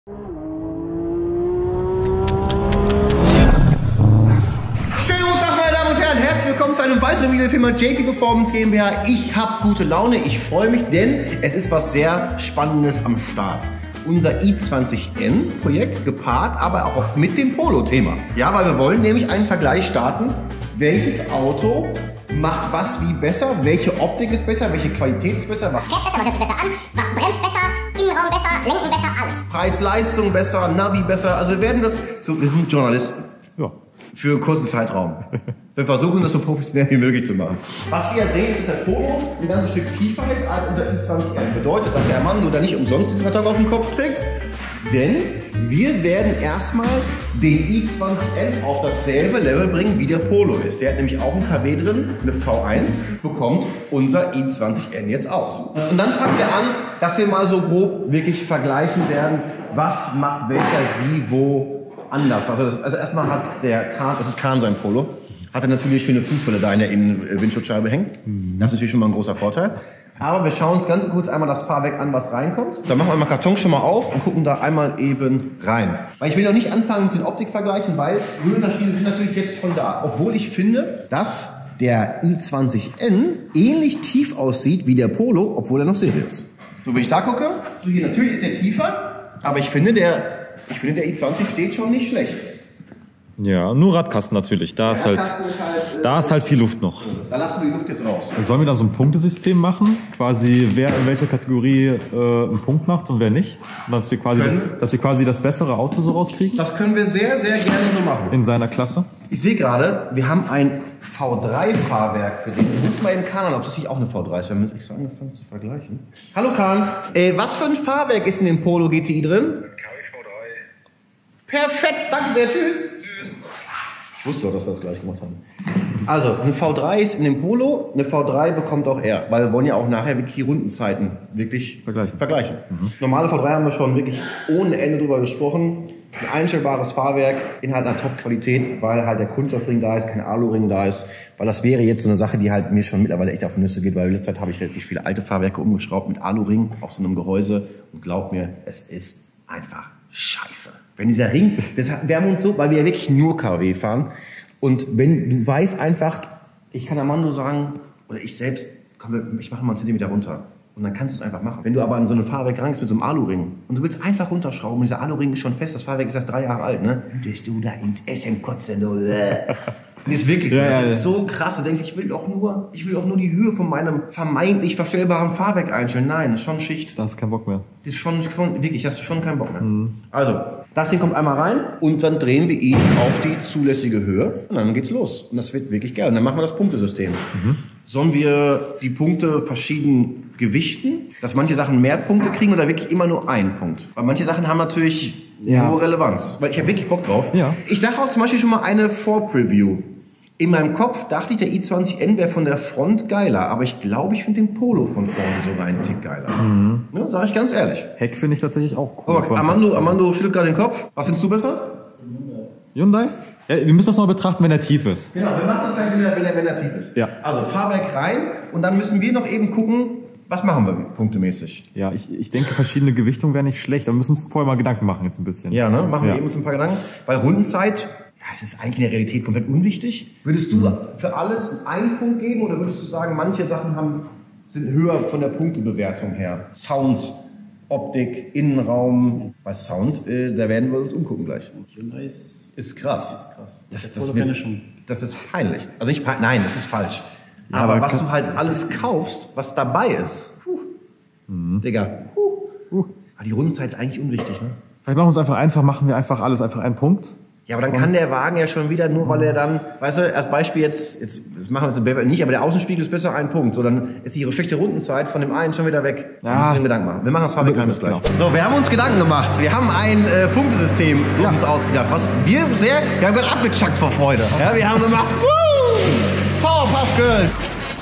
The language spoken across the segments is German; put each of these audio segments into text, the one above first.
Herzlich willkommen zu einem weiteren Video der Firma JP Performance GmbH. Ich habe gute Laune, ich freue mich, denn es ist was sehr Spannendes am Start. Unser i20N Projekt gepaart, aber auch mit dem Polo-Thema. Ja, weil wir wollen nämlich einen Vergleich starten. Welches Auto macht was wie besser? Welche Optik ist besser? Welche Qualität ist besser? Was fährt besser? Was hört sich besser an? Was bremst besser? Innenraum besser? Lenken besser? Alles. Preis-Leistung besser? Navi besser? Also wir werden das so, wir sind Journalisten. Ja. Für einen kurzen Zeitraum. Wir versuchen das so professionell wie möglich zu machen. Was ihr seht, ist, dass der Polo ein ganzes Stück tiefer ist als unser i20N. Bedeutet, dass der Armando da nicht umsonst diesen Karton auf den Kopf trägt. Denn wir werden erstmal den i20N auf dasselbe Level bringen, wie der Polo ist. Der hat nämlich auch ein KW drin, eine V1, bekommt unser i20N jetzt auch. Und dann fangen wir an, dass wir mal so grob wirklich vergleichen werden, was macht welcher wie, wo, anders. Also erstmal hat der Kahn, das ist Kahn sein Polo, hat er natürlich schöne Fußbälle da in der Innenwindschutzscheibe hängen. Das ist natürlich schon mal ein großer Vorteil. Aber wir schauen uns ganz kurz einmal das Fahrwerk an, was reinkommt. Dann machen wir mal Karton schon mal auf und gucken da einmal eben rein. Weil ich will noch nicht anfangen mit den Optikvergleichen, weil die Unterschiede sind natürlich jetzt schon da. Obwohl ich finde, dass der i20N ähnlich tief aussieht wie der Polo, obwohl er noch Serie ist. So, wenn ich da gucke, so hier natürlich ist der tiefer, aber ich finde der i20 steht schon nicht schlecht. Ja, nur Radkasten natürlich. Da ist halt viel Luft noch. Da lassen wir die Luft jetzt raus. Sollen wir da so ein Punktesystem machen? Quasi, wer in welcher Kategorie einen Punkt macht und wer nicht? Dass wir quasi das bessere Auto so rauskriegen? Das können wir sehr, sehr gerne so machen. In seiner Klasse? Ich sehe gerade, wir haben ein V3-Fahrwerk für den. Ich muss mal eben Kahn an, ob das nicht auch eine V3 ist. Wir haben jetzt so angefangen zu vergleichen. Hallo Kahn, was für ein Fahrwerk ist in dem Polo GTI drin? KW V3. Perfekt, danke sehr, tschüss. Ich wusste doch, dass wir das gleich gemacht haben. Also, eine V3 ist in dem Polo, eine V3 bekommt auch er. Weil wir wollen ja auch nachher wirklich die Rundenzeiten wirklich vergleichen. Normale V3 haben wir schon wirklich ohne Ende drüber gesprochen. Ein einstellbares Fahrwerk in halt einer Top-Qualität, weil halt der Kunststoffring da ist, kein Aluring da ist. Weil das wäre jetzt so eine Sache, die halt mir schon mittlerweile echt auf die Nüsse geht, weil in letzter Zeit habe ich relativ viele alte Fahrwerke umgeschraubt mit Aluring auf so einem Gehäuse. Und glaub mir, es ist einfach scheiße. Wenn dieser Ring, wir haben uns so, weil wir ja wirklich nur KW fahren. Und wenn du weißt einfach, ich kann Armando sagen, oder ich selbst, komm, ich mache mal einen Zentimeter runter. Und dann kannst du es einfach machen. Wenn du aber an so ein Fahrwerk rangehst mit so einem Aluring und du willst einfach runterschrauben und dieser Aluring ist schon fest, das Fahrwerk ist erst 3 Jahre alt, ne? Würdest du da ins Essen kotzen, du. Das ist wirklich so. Ja, das ist so krass. Du denkst, ich will auch nur die Höhe von meinem vermeintlich verstellbaren Fahrwerk einstellen. Nein, das ist schon Schicht. Da hast du keinen Bock mehr. Das ist schon wirklich, hast du schon keinen Bock mehr. Also, das Ding kommt einmal rein und dann drehen wir ihn auf die zulässige Höhe und dann geht's los. Und das wird wirklich geil. Und dann machen wir das Punktesystem. Sollen wir die Punkte verschieden gewichten, dass manche Sachen mehr Punkte kriegen oder wirklich immer nur einen Punkt? Weil manche Sachen haben natürlich hohe Relevanz. Weil ich habe wirklich Bock drauf. Ja. Ich sage auch zum Beispiel schon mal eine Vorpreview. In meinem Kopf dachte ich, der i20N wäre von der Front geiler, aber ich glaube, ich finde den Polo von vorne sogar einen Tick geiler. Ne, sag ich ganz ehrlich. Heck finde ich tatsächlich auch cool. Okay, Armando schüttelt gerade den Kopf. Was findest du besser? Hyundai? Ja, wir müssen das mal betrachten, wenn er tief ist. Genau, wir machen das gleich, wenn er tief ist. Ja. Also Fahrwerk rein und dann müssen wir noch eben gucken, was machen wir punktemäßig. Ja, ich denke, verschiedene Gewichtungen wären nicht schlecht, aber wir müssen uns vorher mal Gedanken machen jetzt ein bisschen. Ja, ne? Machen wir eben uns ein paar Gedanken. Bei Rundenzeit, ja, es ist eigentlich in der Realität komplett unwichtig. Würdest du für alles einen Punkt geben oder würdest du sagen, manche Sachen sind höher von der Punktebewertung her? Sound, Optik, Innenraum. Bei Sound, da werden wir uns umgucken gleich. Hyundai ist krass. Das ist peinlich. Also nicht nein, das ist falsch. Ja, aber was du halt alles kaufst, was dabei ist. Digga. Aber die Rundenzeit ist eigentlich unwichtig, ne? Vielleicht machen wir es einfach einfach, machen wir einfach alles einfach einen Punkt. Ja, aber dann kann der Wagen ja schon wieder, nur weil er dann, weißt du, als Beispiel jetzt das machen wir jetzt nicht, aber der Außenspiegel ist besser ein Punkt. So, dann ist die schlechte Rundenzeit von dem einen schon wieder weg. Ja. Wir müssen uns Gedanken machen. Wir machen das Fahrwerkgeheimnis gleich. So, wir haben uns Gedanken gemacht. Wir haben ein Punktesystem uns ausgedacht. Wir haben gerade abgechuckt vor Freude. Ja, wir haben gemacht, Powerpuff Girls.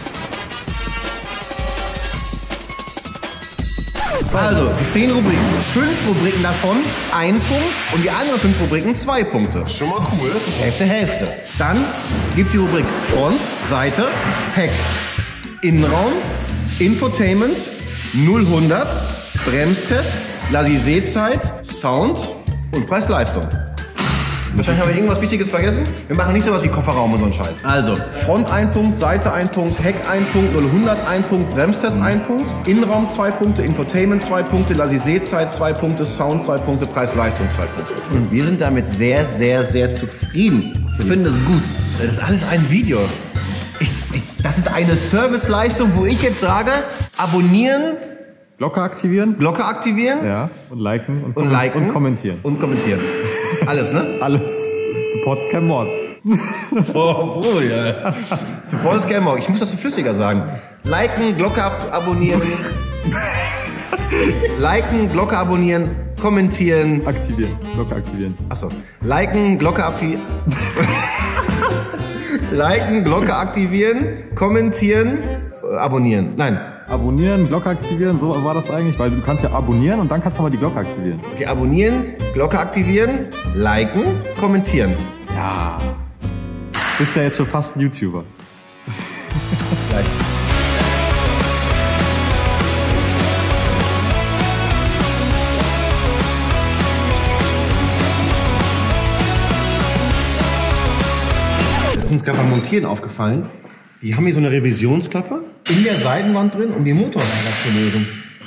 Also, 10 Rubriken. 5 Rubriken davon 1 Punkt und die anderen 5 Rubriken 2 Punkte. Schon mal cool. Hälfte. Dann gibt's die Rubrik Front, Seite, Heck, Innenraum, Infotainment, 0-100, Bremstest, Ladisee-Zeit, Sound und Preis-Leistung. Wahrscheinlich haben wir irgendwas Wichtiges vergessen. Wir machen nicht so was wie Kofferraum und so einen Scheiß. Also, Front 1 Punkt, Seite 1 Punkt, Heck 1 Punkt, 0-100 1 Punkt, Bremstest 1 Punkt, Innenraum 2 Punkte, Infotainment 2 Punkte, Ladisee-Zeit 2 Punkte, Sound 2 Punkte, Preis-Leistung 2 Punkte. Und wir sind damit sehr, sehr, sehr zufrieden. Wir finden das gut. Das ist alles ein Video. Das ist eine Serviceleistung, wo ich jetzt sage, abonnieren, Glocke aktivieren. Glocke aktivieren. Ja, und liken und kommentieren. Und kommentieren. Alles, ne? Alles. Support Scam Mord. Oh, ja. Support Scam Mord. Ich muss das so flüssiger sagen. Liken, Glocke abonnieren. Liken, Glocke abonnieren, kommentieren. Aktivieren. Glocke aktivieren. Achso. Liken, Glocke aktivieren. Liken, Glocke aktivieren, kommentieren, abonnieren. Nein. Abonnieren, Glocke aktivieren, so war das eigentlich, weil du kannst ja abonnieren und dann kannst du mal die Glocke aktivieren. Okay, abonnieren, Glocke aktivieren, liken, kommentieren. Ja. Bist ja jetzt schon fast ein YouTuber. Gleich. Das ist uns gerade beim Montieren aufgefallen. Die haben hier so eine Revisionsklappe in der Seitenwand drin, um die Motorräder zu lösen.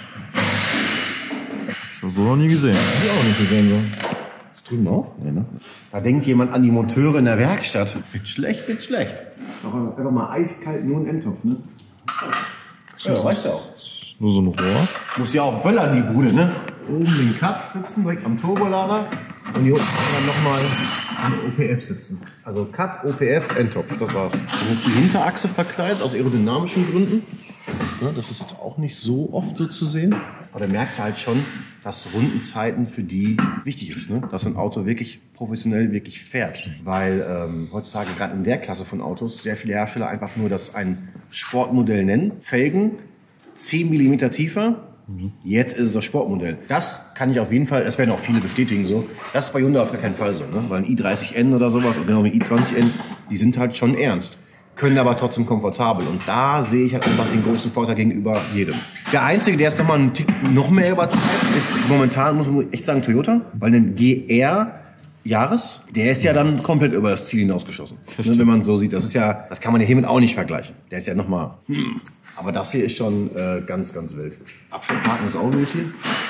Das hast du noch nie gesehen. Hab ich auch nicht gesehen so. Das drüben auch? Nee, ne? Da denkt jemand an die Monteure in der Werkstatt. Wird schlecht, wird schlecht. Doch einfach mal eiskalt nur ein Endtopf, ne? Ja, weißt du auch. Nur so ein Rohr. Muss ja auch böllern, die Bude, ne? Oben den Cut sitzen, direkt am Turbolader. Und hier unten dann nochmal am OPF sitzen. Also Cut, OPF, Endtopf, das war's. Dann ist die Hinterachse verkleidet, aus aerodynamischen Gründen. Ja, das ist jetzt auch nicht so oft so zu sehen. Aber da merkst du halt schon, dass Rundenzeiten für die wichtig ist, ne? Dass ein Auto wirklich professionell wirklich fährt. Weil heutzutage gerade in der Klasse von Autos sehr viele Hersteller einfach nur das ein Sportmodell nennen. Felgen 10 mm tiefer. Jetzt ist es das Sportmodell. Das kann ich auf jeden Fall, das werden auch viele bestätigen so, das ist bei Hyundai auf gar keinen Fall so, ne? Weil ein i30N oder sowas, und genau wie i20N, die sind halt schon ernst, können aber trotzdem komfortabel. Und da sehe ich halt einfach den großen Vorteil gegenüber jedem. Der Einzige, der es nochmal einen Tick noch mehr übertreibt, ist momentan, muss man echt sagen, Toyota, weil ein GR Jahres, der ist ja dann komplett über das Ziel hinausgeschossen. Ne, wenn man so sieht, das ist ja, das kann man ja hiermit auch nicht vergleichen. Der ist ja nochmal, aber das hier ist schon ganz, ganz wild. Abschaltparken ist auch wild hier.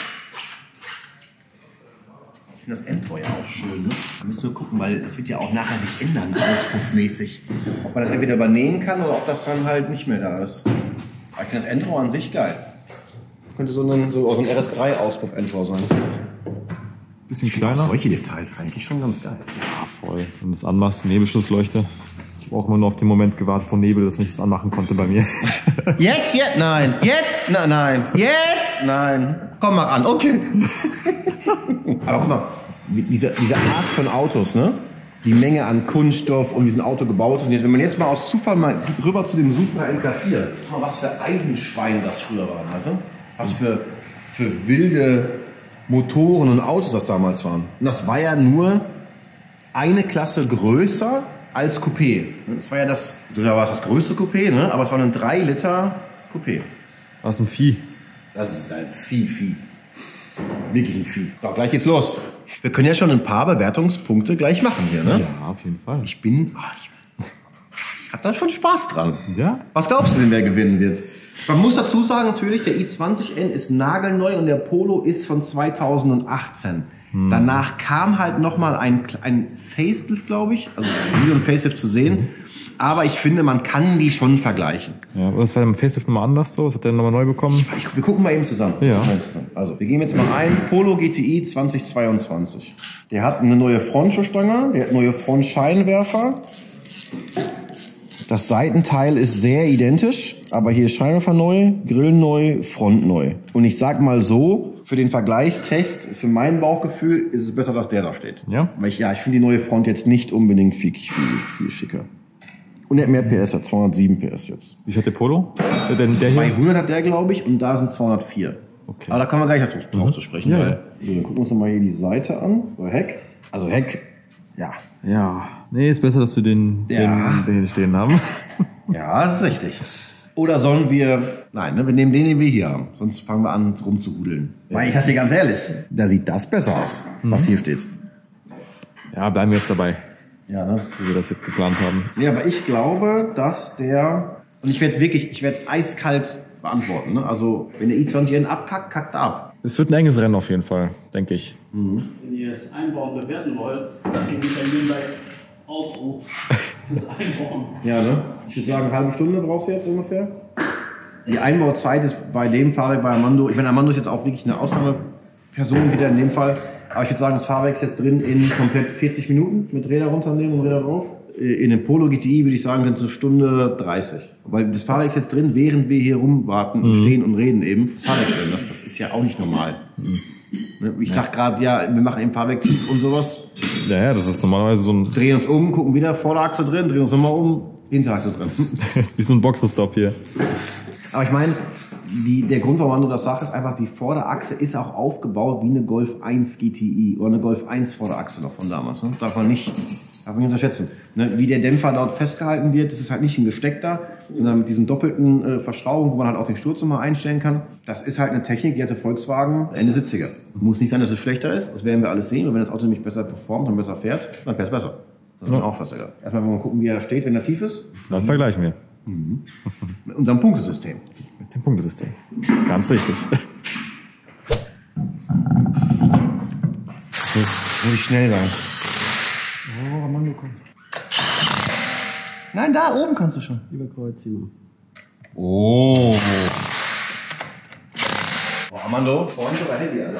Ich finde das Endrohr ja auch schön, ne? Da müssen wir gucken, weil das wird ja auch nachher sich ändern, auspuffmäßig. Ob man das entweder übernehmen kann oder ob das dann halt nicht mehr da ist. Aber ich finde das Endrohr an sich geil. Könnte so ein RS3-Auspuff-Endrohr sein. Bisschen kleiner. Solche Details eigentlich schon ganz geil. Ja, voll. Wenn du das anmachst, Nebelschlussleuchte. Ich habe auch immer nur auf den Moment gewartet, wo Nebel das nicht das anmachen konnte bei mir. Jetzt, nein. Jetzt, nein. Jetzt, nein. Komm mal an, okay. Aber guck mal, diese Art von Autos, ne? Die Menge an Kunststoff und wie so ein Auto gebaut ist. Und jetzt, wenn man jetzt mal aus Zufall mal rüber zu dem Supra MK4, guck mal, was für Eisenschweine das früher war, weißt du? Was für wilde Motoren und Autos das damals waren. Und das war ja nur eine Klasse größer als Coupé. Das war ja das größte Coupé, ne? Aber es war ein 3 Liter Coupé. Was ein Vieh. Das ist ein Vieh. Wirklich ein Vieh. So, gleich geht's los. Wir können ja schon ein paar Bewertungspunkte gleich machen hier, ne? Ja, auf jeden Fall. Ich hab da schon Spaß dran. Ja? Was glaubst du denn, wer gewinnen wird? Man muss dazu sagen, natürlich, der i20N ist nagelneu und der Polo ist von 2018. Danach kam halt nochmal ein Facelift, glaube ich. Also wie so ein Facelift zu sehen. Aber ich finde, man kann die schon vergleichen. Ja, aber was war beim Facelift nochmal anders so? Was hat der nochmal neu bekommen? Wir gucken mal eben zusammen. Ja. Also, wir gehen jetzt mal ein. Polo GTI 2022. Der hat eine neue Frontschuhstange, der hat neue Frontscheinwerfer. Das Seitenteil ist sehr identisch, aber hier ist Scheinwerfer neu, Grill neu, Front neu. Und ich sag mal so, für den Vergleichstest, für mein Bauchgefühl, ist es besser, dass der da steht. Ja? Weil ich finde die neue Front jetzt nicht unbedingt viel schicker. Und er hat mehr PS, hat 207 PS jetzt. Wie viel hat der Polo? Der hier? 200 hat der, glaube ich, und da sind 204. Okay. Aber da kommen wir gleich drauf zu sprechen. Ja. Weil, so, dann gucken wir uns nochmal hier die Seite an. So, Heck. Also Heck, ja. Ja. Nee, ist besser, dass wir den hier stehen haben. Ja, das ist richtig. Oder sollen wir... Nein, ne, wir nehmen den wir hier haben. Sonst fangen wir an rumzuhudeln. Weil ich sag dir ganz ehrlich, da sieht das besser aus, was hier steht. Ja, bleiben wir jetzt dabei, Ja, ne? wie wir das jetzt geplant haben. Ja, aber ich glaube, dass der... Und ich werde eiskalt beantworten. Ne? Also, wenn der i20N abkackt, kackt er ab. Es wird ein enges Rennen auf jeden Fall, denke ich. Wenn ihr das Einbauen bewerten wollt, kriegen die Termin bei Ausruf fürs Einbauen. Ja, ne? Ich würde sagen, eine halbe Stunde brauchst du jetzt ungefähr. Die Einbauzeit ist bei dem Fahrwerk bei Armando, ich meine, Armando ist jetzt auch wirklich eine Ausnahmeperson wieder in dem Fall, aber ich würde sagen, das Fahrwerk ist jetzt drin in komplett 40 Minuten mit Räder runternehmen und Räder drauf. In dem Polo GTI würde ich sagen, sind es 1:30. Weil das Fahrwerk ist jetzt drin, während wir hier rumwarten und stehen und reden eben. Das Fahrwerk drin, das ist ja auch nicht normal. Ich sag gerade, ja, wir machen eben Fahrwerk tief und sowas. Ja, das ist normalerweise so ein... Drehen uns um, gucken wieder, Vorderachse drin, drehen uns nochmal um, Hinterachse drin. Das ist wie so ein Boxenstopp hier. Aber ich meine, der Grund, warum du das sagst, ist einfach, die Vorderachse ist auch aufgebaut wie eine Golf 1 GTI oder eine Golf 1 Vorderachse noch von damals. Ne? Darf man nicht unterschätzen. Ne? Wie der Dämpfer dort festgehalten wird, das ist halt nicht ein gesteckter, sondern mit diesen doppelten Verschraubungen, wo man halt auch den Sturz nochmal einstellen kann. Das ist halt eine Technik, die hatte Volkswagen Ende 70er. Muss nicht sein, dass es schlechter ist, das werden wir alles sehen. Und wenn das Auto nämlich besser performt und besser fährt, dann fährt es besser. Das ist mir auch scheißegal. Erstmal wollen wir gucken, wie er steht, wenn er tief ist. Dann vergleichen wir. Mit unserem Punktesystem. Mit dem Punktesystem. Ganz wichtig. Muss ich schnell sein. Oh, Mann, du kommst. Nein, da oben kannst du schon. Überkreuzigung. Oh. Oh, Armando, Freund oder Handy, Alter?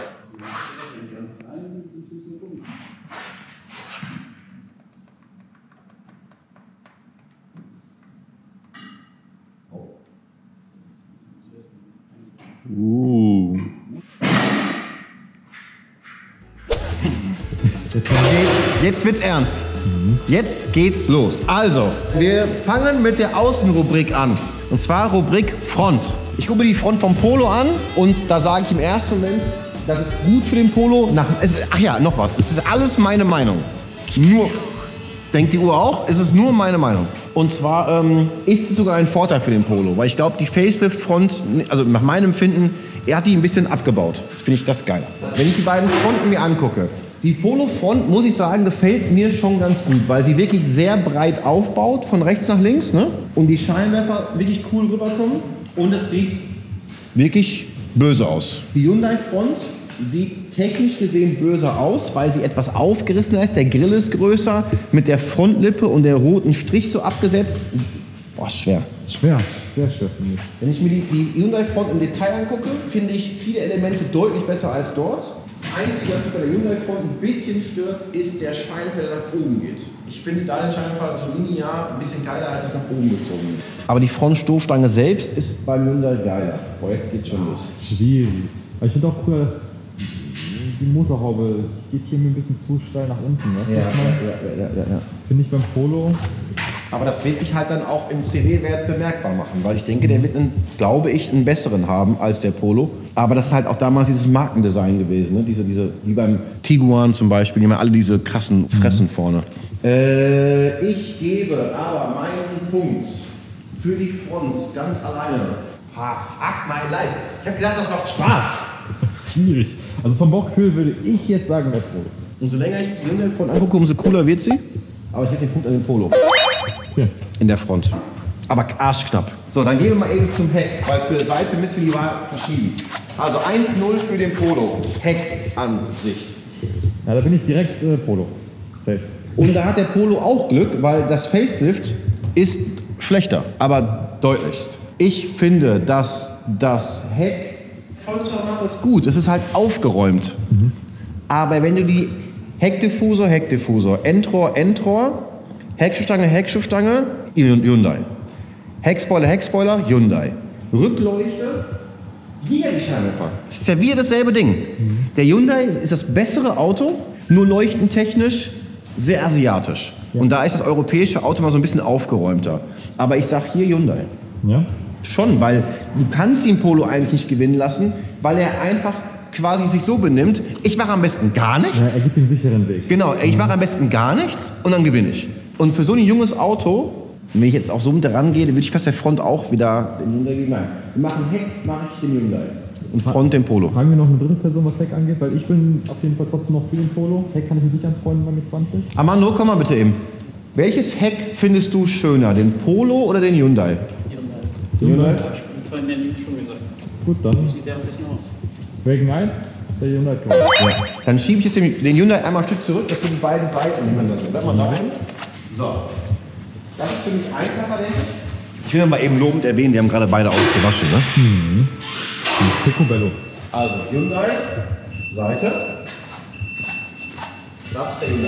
Jetzt wird's ernst. Jetzt geht's los. Also, wir fangen mit der Außenrubrik an. Und zwar Rubrik Front. Ich gucke die Front vom Polo an und da sage ich im ersten Moment, das ist gut für den Polo. Ach ja, noch was. Es ist alles meine Meinung. Nur, denkt die Uhr auch? Es ist nur meine Meinung. Und zwar ist es sogar ein Vorteil für den Polo, weil ich glaube, die Facelift-Front, also nach meinem Empfinden, er hat die ein bisschen abgebaut. Das finde ich das geil. Wenn ich die beiden Fronten mir angucke, die Polo-Front, muss ich sagen, gefällt mir schon ganz gut, weil sie wirklich sehr breit aufbaut, von rechts nach links, ne? Und die Scheinwerfer wirklich cool rüberkommen. Und es sieht wirklich böse aus. Die Hyundai-Front sieht technisch gesehen böse aus, weil sie etwas aufgerissener ist. Der Grill ist größer, mit der Frontlippe und der roten Strich so abgesetzt. Boah, schwer. Schwer, sehr schwer finde ich. Wenn ich mir die Hyundai-Front im Detail angucke, finde ich viele Elemente deutlich besser als dort. Das Einzige, was mich bei der Hyundai-Front ein bisschen stört, ist der Scheinwerfer, der nach oben geht. Ich finde da den Scheinwerfer so linear ein bisschen geiler, als es nach oben gezogen ist. Aber die Frontstoßstange selbst ist beim Hyundai geiler. Boah, jetzt geht's schon los. Das ist schwierig. Aber ich finde auch cool, dass die Motorhaube geht hier mir ein bisschen zu steil nach unten. Weißt du, was ich meine? Finde ich beim Polo. Aber das wird sich halt dann auch im CW-Wert bemerkbar machen, weil ich denke, der wird, glaube ich, einen besseren haben als der Polo. Aber das ist halt auch damals dieses Markendesign gewesen, ne? Wie beim Tiguan zum Beispiel, die haben alle diese krassen Fressen vorne. Ich gebe aber meinen Punkt für die Front ganz alleine. Fuck my life. Ich habe gedacht, das macht Spaß. Schwierig. Also vom Bauchgefühl würde ich jetzt sagen, der Polo. Umso länger ich die Hyundai-Front angucke, umso cooler wird sie. Aber ich hätte den Punkt an den Polo. Ja. In der Front. Aber arschknapp. So, dann gehen wir mal eben zum Heck, weil für Seite müssen wir die mal verschieben. Also 1-0 für den Polo. Heckansicht. Ja, da bin ich direkt Polo. Safe. Und da hat der Polo auch Glück, weil das Facelift ist schlechter, aber deutlichst. Ich finde, dass das Heck Volkswagen macht das gut. Es ist halt aufgeräumt. Aber wenn du die Heckdiffusor, Endrohr, Heckschuhstange, Hyundai. Heckspoiler, Hyundai. Rückleuchte, wieder die Scheinwerfer. Es ist ja wieder dasselbe Ding. Der Hyundai ist das bessere Auto, nur leuchtentechnisch sehr asiatisch. Ja. Und da ist das europäische Auto mal so ein bisschen aufgeräumter. Aber ich sag hier Hyundai. Ja? Schon, weil du kannst den Polo eigentlich nicht gewinnen lassen, weil er einfach quasi sich so benimmt, ich mache am besten gar nichts. Ja, er gibt den sicheren Weg. Genau, ich mache am besten gar nichts und dann gewinne ich. Und für so ein junges Auto wenn ich jetzt auch so mit rangehe, dann würde ich fast der Front auch wieder den Hyundai geben. Nein, wir machen Heck, mache ich den Hyundai. Und Front den Polo. Fragen wir noch eine dritte Person, was Heck angeht, weil ich bin auf jeden Fall trotzdem noch für den Polo. Heck kann ich mich nicht anfreunden bei mir 20. Armando, komm mal bitte eben. Welches Heck findest du schöner, den Polo oder den Hyundai? Hyundai. Hab ich vorhin ja schon gesagt. Gut, dann. Wie sieht der ein bisschen aus? 2 gegen 1, der Hyundai kommt. Ja. Dann schiebe ich jetzt den Hyundai einmal ein Stück zurück, dass wir die beiden Seiten nebeneinander sind. Bleib mal da hin. So. Das ist für mich einfacher, denke ich. Ich will mal eben lobend erwähnen, die haben gerade beide ausgewaschen, ne? Picobello. Also Hyundai, Seite. Das ist der Hyundai.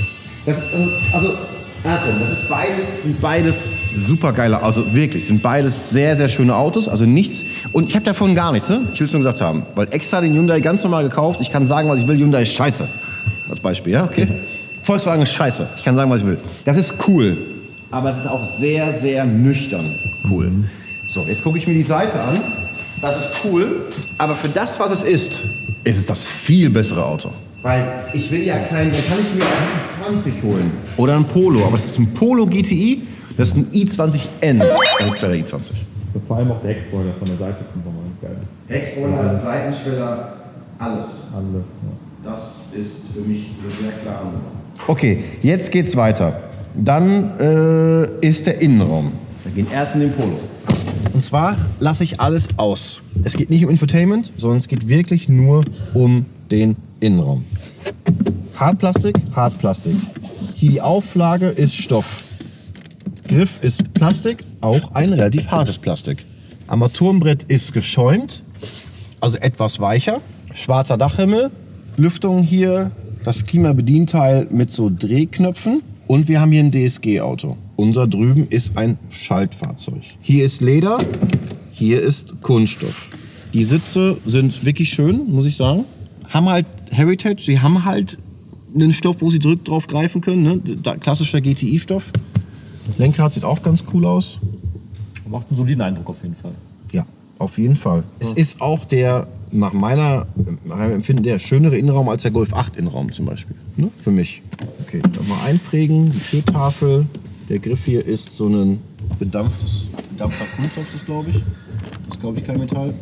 Sind beides super geile, also wirklich, sind beides sehr, sehr schöne Autos, also nichts, und ich habe davon gar nichts, ne? Ich will es nur gesagt haben, weil extra den Hyundai ganz normal gekauft, ich kann sagen, was ich will, Hyundai ist scheiße, als Beispiel, ja, okay? Volkswagen ist scheiße, ich kann sagen, was ich will. Das ist cool, aber es ist auch sehr, sehr nüchtern cool. So, jetzt gucke ich mir die Seite an, das ist cool, aber für das, was es ist es das viel bessere Auto. Weil ich will ja dann kann ich mir einen i20 holen. Oder einen Polo, aber das ist ein Polo GTI, das ist ein i20N. Ganz klarer i20. Vor allem auch der Heckspoiler von der Seite kommt nochmal ganz geil. Heckspoiler, Seitenschweller, alles. Alles, ja. Das ist für mich sehr klar. Okay, jetzt geht's weiter. Dann ist der Innenraum. Wir gehen erst in den Polo. Und zwar lasse ich alles aus. Es geht nicht um Infotainment, sondern es geht wirklich nur um den Innenraum. Hartplastik, Hartplastik. Hier die Auflage ist Stoff. Griff ist Plastik, auch ein relativ hartes Plastik. Armaturenbrett ist geschäumt, also etwas weicher. Schwarzer Dachhimmel, Lüftung hier, das Klimabedienteil mit so Drehknöpfen. Und wir haben hier ein DSG-Auto. Unser drüben ist ein Schaltfahrzeug. Hier ist Leder, hier ist Kunststoff. Die Sitze sind wirklich schön, muss ich sagen. Haben halt Heritage, sie haben halt einen Stoff, wo sie drauf greifen können, ne? Klassischer GTI-Stoff. Lenkrad sieht auch ganz cool aus. Macht einen soliden Eindruck auf jeden Fall. Ja, auf jeden Fall. Ja. Es ist auch nach meinem Empfinden der schönere Innenraum als der Golf 8 Innenraum zum Beispiel. Ne? Für mich. Okay, nochmal einprägen, die Türtafel. Der Griff hier ist so ein bedampfter Kunststoff, das glaube ich. Das ist glaube ich kein Metall.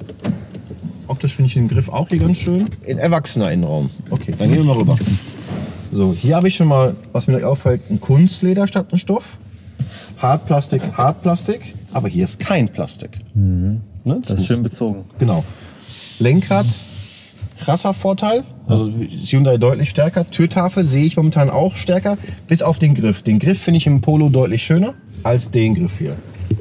Optisch finde ich den Griff auch hier ganz schön. Ein erwachsener Innenraum. Okay, dann gehen wir mal rüber. So, hier habe ich schon mal, was mir auffällt, ein Kunstleder statt ein Stoff. Hartplastik, Hartplastik. Aber hier ist kein Plastik. Ne? Das ist schön bezogen. Genau. Lenkrad, krasser Vorteil. Also ist Hyundai deutlich stärker. Türtafel sehe ich momentan auch stärker. Bis auf den Griff. Den Griff finde ich im Polo deutlich schöner als den Griff hier.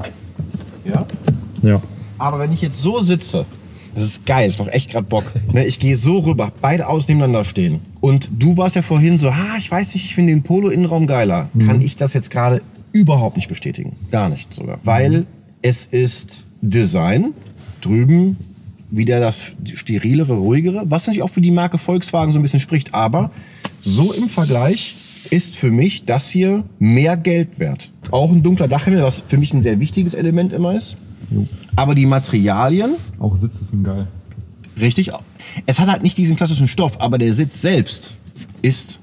Ja? Ja. Aber wenn ich jetzt so sitze, das ist geil, das macht echt gerade Bock. Ne, ich gehe so rüber, beide außen nebeneinander stehen. Und du warst ja vorhin so, ich weiß nicht, ich finde den Polo-Innenraum geiler. Kann ich das jetzt gerade überhaupt nicht bestätigen. Gar nicht sogar. Weil es ist Design, drüben wieder das sterilere, ruhigere, was natürlich auch für die Marke Volkswagen so ein bisschen spricht. Aber so im Vergleich ist für mich das hier mehr Geld wert. Auch ein dunkler Dachhimmel, was für mich ein sehr wichtiges Element immer ist. Aber die Materialien... Auch Sitze sind geil. Richtig. Es hat halt nicht diesen klassischen Stoff, aber der Sitz selbst ist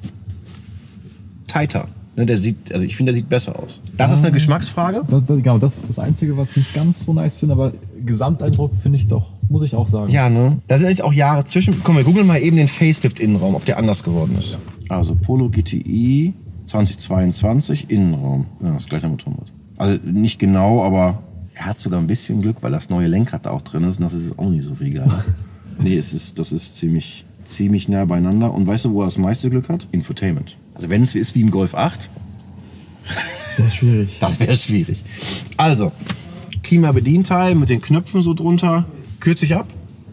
tighter. Ich finde, der sieht besser aus. Das ist eine Geschmacksfrage. Genau, das ist das Einzige, was ich nicht ganz so nice finde, aber Gesamteindruck finde ich doch, muss ich auch sagen. Ja, ne? Da sind jetzt auch Jahre zwischen. Komm, wir googeln mal eben den Facelift-Innenraum, ob der anders geworden ist. Also Polo GTI 2022 Innenraum. Ja, das gleiche Motorrad. Also nicht genau, aber er hat sogar ein bisschen Glück, weil das neue Lenkrad da auch drin ist und das ist auch nicht so viel geil. Nee, das ist ziemlich nah beieinander. Und weißt du, wo er das meiste Glück hat? Infotainment. Also wenn es ist wie im Golf 8, sehr schwierig. Das wäre schwierig. Also, Klimabedienteil mit den Knöpfen so drunter, kürze ich ab.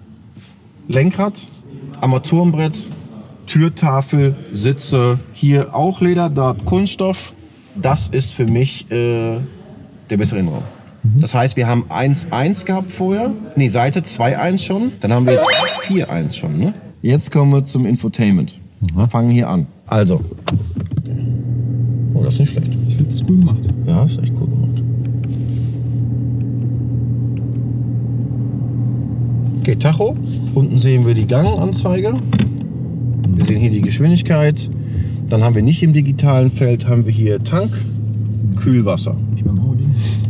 Lenkrad, Armaturenbrett, Türtafel, Sitze, hier auch Leder, dort Kunststoff. Das ist für mich der bessere Innenraum. Das heißt, wir haben 1.1 gehabt vorher. Nee, Seite 2.1 schon. Dann haben wir jetzt 4.1 schon. Ne? Jetzt kommen wir zum Infotainment. Wir fangen hier an. Also. Oh, das ist nicht schlecht. Ich finde das cool gemacht. Ja, das ist echt cool gemacht. Okay, Tacho. Unten sehen wir die Ganganzeige. Wir sehen hier die Geschwindigkeit. Dann haben wir nicht im digitalen Feld, haben wir hier Tank, Kühlwasser.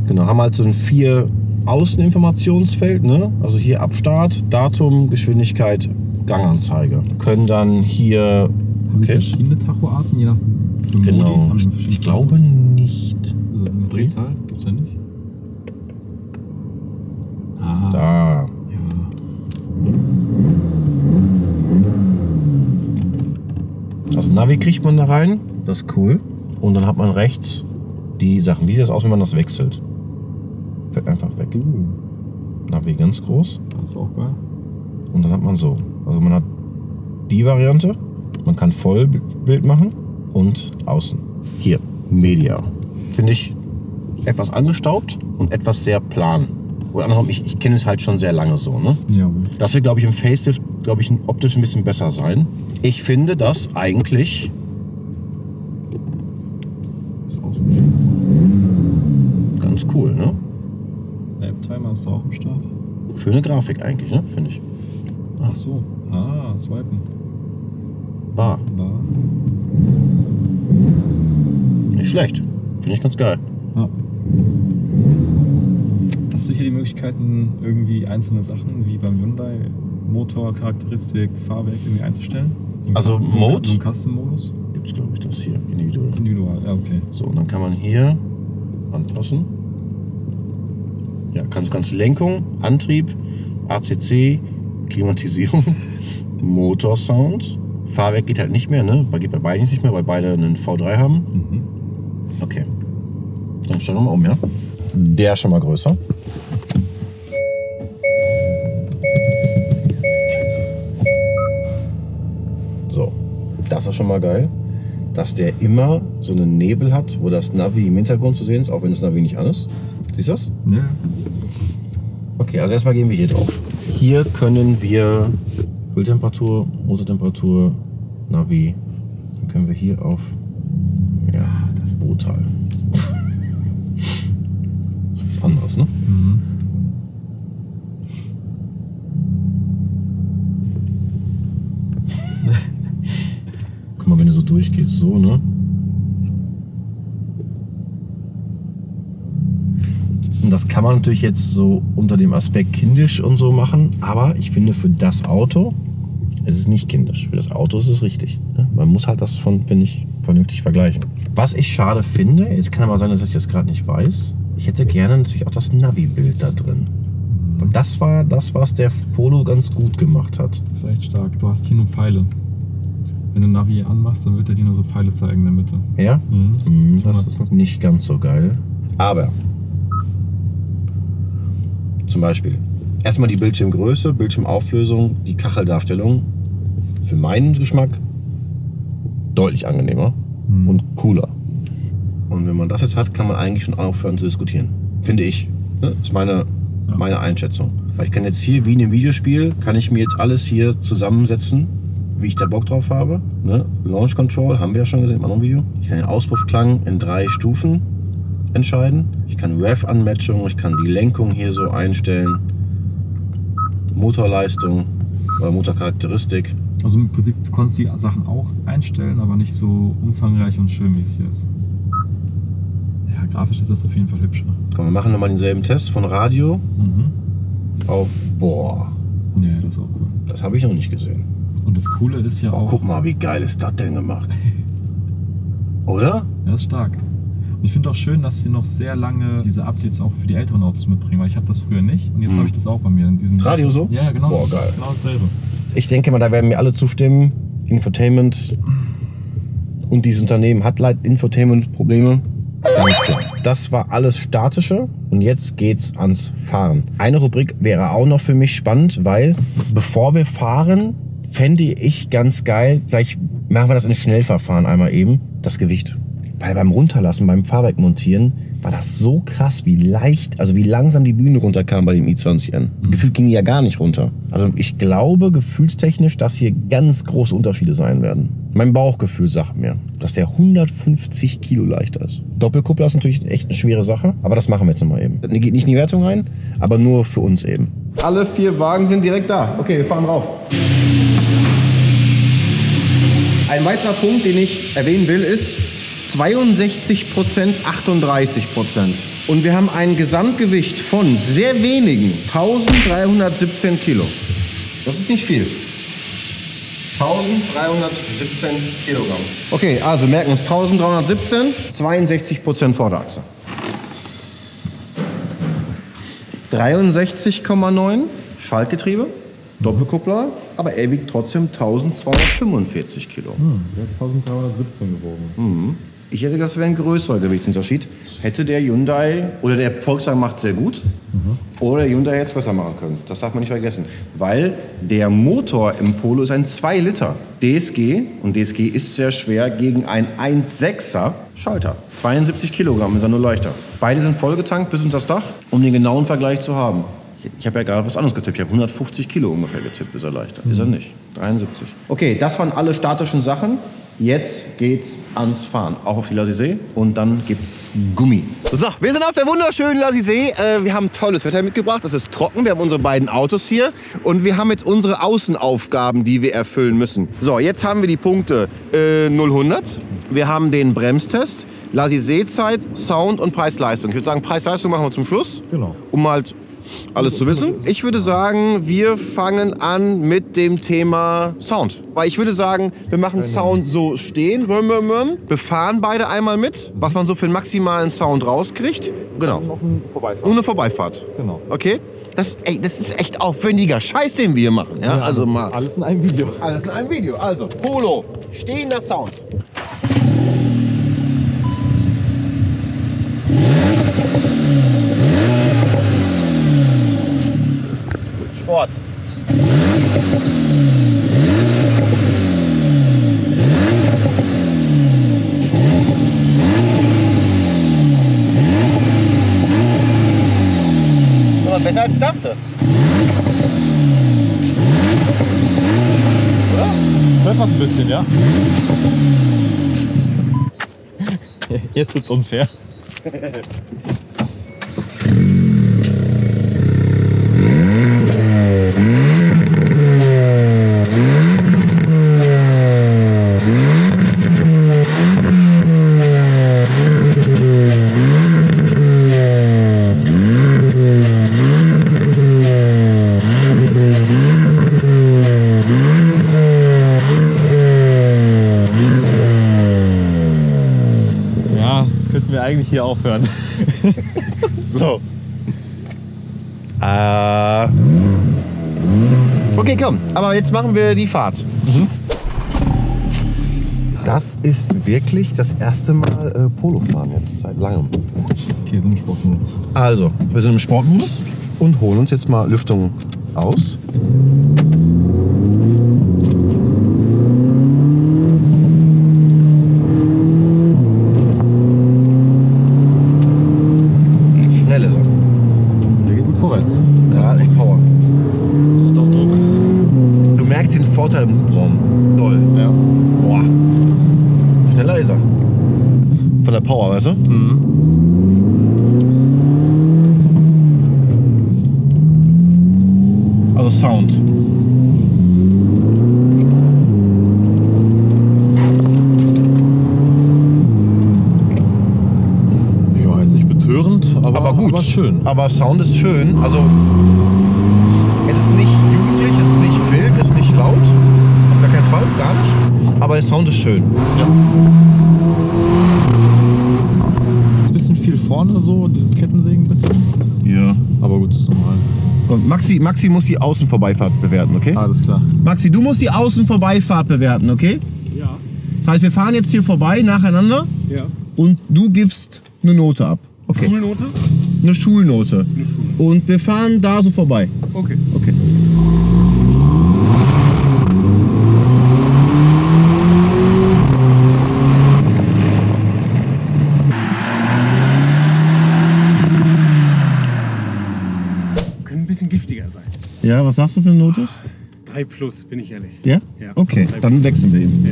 Genau, haben halt so ein 4 Außeninformationsfeld, ne? Also hier Abstart, Datum, Geschwindigkeit, Ganganzeige. Können dann hier... Haben die verschiedene Tachoarten, je nach Genau, Modis, haben die verschiedene ich glaube nicht. Also eine Drehzahl gibt es ja nicht. Ah, Da. ja. Also Navi kriegt man da rein, das ist cool. Und dann hat man rechts die Sachen. Wie sieht das aus, wenn man das wechselt? Fällt einfach weg. Navi ganz groß. Das ist auch geil. Und dann hat man so. Also man hat die Variante. Man kann Vollbild machen und außen. Hier, Media. Finde ich etwas angestaubt und etwas sehr plan. Oder andersrum, ich kenne es halt schon sehr lange so, ne? Ja. Das wird, glaube ich, im Facelift, optisch ein bisschen besser sein. Ich finde das eigentlich... Ist auch so ein schöner ganz cool, ne? App-Timer ist da auch am Start. Schöne Grafik eigentlich, ne? Finde ich. Ach so. Swipen. Bar. Nicht schlecht. Finde ich ganz geil. Ja. Hast du hier die Möglichkeiten, irgendwie einzelne Sachen wie beim Hyundai, Motor, Charakteristik, Fahrwerk irgendwie einzustellen? Also Mode? So ein Custom-Modus? Gibt's, glaube ich, das hier. Individuell. Individual, ja, okay. So, und dann kann man hier anpassen. Ja, kannst Lenkung, Antrieb, ACC, Klimatisierung, Motorsound. Fahrwerk geht halt nicht mehr, ne? Geht bei beiden nicht mehr, weil beide einen V3 haben. Mhm. Okay. Dann stellen wir mal um, ja? Der ist schon mal größer. So, das ist schon mal geil. Dass der immer so einen Nebel hat, wo das Navi im Hintergrund zu sehen ist, auch wenn das Navi nicht an ist. Siehst du das? Ja. Okay, also erstmal gehen wir hier drauf. Hier können wir Öltemperatur, Motortemperatur, Navi. Dann können wir hier auf das brutal. Das ist was anderes, ne? Mhm. Guck mal, wenn du so durchgehst, so, ne? Und das kann man natürlich jetzt so unter dem Aspekt kindisch und so machen, aber ich finde für das Auto, es ist nicht kindisch. Für das Auto ist es richtig. Ne? Man muss halt das schon, finde ich, vernünftig vergleichen. Was ich schade finde, jetzt kann aber sein, dass ich das gerade nicht weiß, ich hätte gerne natürlich auch das Navi-Bild da drin. Und das war das, was der Polo ganz gut gemacht hat. Das war echt stark. Du hast hier nur Pfeile. Wenn du Navi anmachst, dann wird er dir nur so Pfeile zeigen in der Mitte. Ja? Mhm. Das ist nicht ganz so geil. Aber zum Beispiel erstmal die Bildschirmgröße, Bildschirmauflösung, die Kacheldarstellung. Für meinen Geschmack deutlich angenehmer und cooler. Und wenn man das jetzt hat, kann man eigentlich schon aufhören zu diskutieren. Finde ich. Ne? Das ist meine Einschätzung. Weil ich kann jetzt hier, wie in einem Videospiel, kann ich mir jetzt alles hier zusammensetzen, wie ich da Bock drauf habe. Ne? Launch Control haben wir ja schon gesehen im anderen Video. Ich kann den Auspuffklang in 3 Stufen entscheiden. Ich kann Rev-Anmatchung, ich kann die Lenkung hier so einstellen. Motorleistung oder Motorcharakteristik. Also im Prinzip, du konntest die Sachen auch einstellen, aber nicht so umfangreich und schön, wie es hier ist. Ja, grafisch ist das auf jeden Fall hübscher. Komm, wir machen nochmal denselben Test von Radio auf... Boah, Ja, das ist auch cool. das habe ich noch nicht gesehen. Und das Coole ist ja Oh, auch... guck mal, wie geil ist das denn gemacht? Oder? Ja, das ist stark. Und ich finde auch schön, dass sie noch sehr lange diese Updates auch für die älteren Autos mitbringen, weil ich habe das früher nicht und jetzt habe ich das auch bei mir in diesem Radio so? Ja, genau. Boah, das geil. ist genau dasselbe. Ich denke mal, da werden mir alle zustimmen. Infotainment und dieses Unternehmen hat leider Infotainment-Probleme. Ganz klar. Das war alles Statische und jetzt geht's ans Fahren. Eine Rubrik wäre auch noch für mich spannend, weil bevor wir fahren, fände ich ganz geil, vielleicht machen wir das in Schnellverfahren einmal eben, das Gewicht. Weil beim Runterlassen, beim Fahrwerk montieren, war das so krass, wie leicht, also wie langsam die Bühne runterkam bei dem i20N. Gefühlt ging die ja gar nicht runter. Also ich glaube gefühlstechnisch, dass hier ganz große Unterschiede sein werden. Mein Bauchgefühl sagt mir, dass der 150 Kilo leichter ist. Doppelkuppler ist natürlich echt eine schwere Sache, aber das machen wir jetzt nochmal eben. Das geht nicht in die Wertung rein, aber nur für uns eben. Alle 4 Wagen sind direkt da. Okay, wir fahren rauf. Ein weiterer Punkt, den ich erwähnen will, ist 62%, 38%. Und wir haben ein Gesamtgewicht von sehr wenigen 1317 Kilo. Das ist nicht viel. 1317 Kilogramm. Okay, also merken uns 1317, 62% Vorderachse. 63,9 Schaltgetriebe, Doppelkuppler, aber er wiegt trotzdem 1245 Kilo. Der hat 1317 gewogen. Ich hätte gedacht, das wäre ein größerer Gewichtsunterschied. Hätte der Hyundai, oder der Volkswagen macht sehr gut, oder der Hyundai hätte es besser machen können. Das darf man nicht vergessen. Weil der Motor im Polo ist ein 2 Liter DSG, und DSG ist sehr schwer gegen einen 1,6er Schalter. 72 Kilogramm ist er nur leichter. Beide sind vollgetankt bis unter das Dach, um den genauen Vergleich zu haben. Ich habe ja gerade was anderes getippt. Ich habe 150 Kilo ungefähr getippt, ist er leichter. Ist er nicht. 73. Okay, das waren alle statischen Sachen. Jetzt geht's ans Fahren, auch auf die Lassisee, und dann gibt's Gummi. So, wir sind auf der wunderschönen Lassisee. Wir haben tolles Wetter mitgebracht, es ist trocken, wir haben unsere beiden Autos hier und wir haben jetzt unsere Außenaufgaben, die wir erfüllen müssen. So, jetzt haben wir die Punkte 0-100, wir haben den Bremstest, Lassisee-Zeit, Sound und Preis-Leistung. Ich würde sagen, Preis-Leistung machen wir zum Schluss, Genau. um halt alles zu wissen. Ich würde sagen, wir fangen an mit dem Thema Sound. Weil ich würde sagen, wir machen Sound so stehen. Wir fahren beide einmal mit, was man so für einen maximalen Sound rauskriegt. Genau. Noch eine Vorbeifahrt. Nur eine Vorbeifahrt. Genau. Okay? Das ist echt aufwendiger Scheiß, den wir hier machen. Ja, also mal. Alles in einem Video. Alles in einem Video. Also, Polo, stehender Sound. Sport. Aber besser als ich dachte. Oder? Hört man ein bisschen, ja? Jetzt wird's unfair. Eigentlich hier aufhören. So. Okay, komm. Aber jetzt machen wir die Fahrt. Das ist wirklich das erste Mal Polo fahren jetzt seit langem. Okay, sind im Sportmodus. Also, wir sind im Sportmodus und holen uns jetzt mal Lüftung aus. Vorteil im Hubraum. Doll. Ja. Boah. Schneller ist er. Von der Power, weißt du? Mhm. Also Sound. Ja, ist nicht betörend, aber gut. Aber schön. Aber Sound ist schön. Also es ist nicht jugendlich, es ist nicht wild, es ist nicht laut. Auf gar keinen Fall, gar nicht. Aber der Sound ist schön. Ja. Ist ein bisschen viel vorne so, dieses Kettensägen ein bisschen. Ja. Aber gut, das ist normal. Und Maxi muss die Außenvorbeifahrt bewerten, okay? Alles klar. Maxi, du musst die Außenvorbeifahrt bewerten, okay? Ja. Das heißt, wir fahren jetzt hier vorbei nacheinander. Ja. Und du gibst eine Note ab. Okay. Schulnote? Eine Schulnote. Und wir fahren da so vorbei. Okay. Okay. Können ein bisschen giftiger sein. Ja, was sagst du für eine Note? 3+, bin ich ehrlich. Ja? Ja. Okay, 3+. dann wechseln wir ihn.